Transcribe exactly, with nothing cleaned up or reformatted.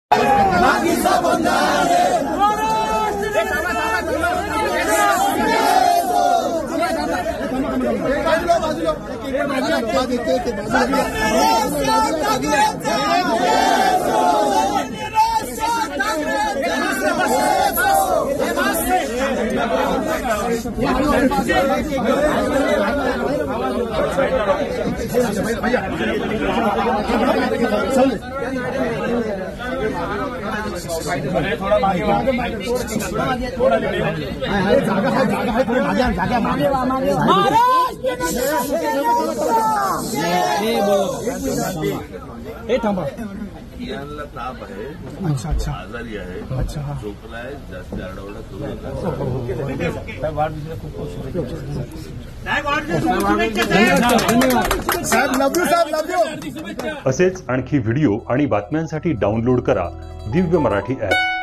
यांना ताप आहे, अच्छा अच्छा आजारी आहे, अच्छा झोपलाय, जास्त आरडाओरडा करू नका. असेच आणखी व्हिडिओ आणि बातम्यांसाठी डाउनलोड करा दिव्य मराठी ॲप.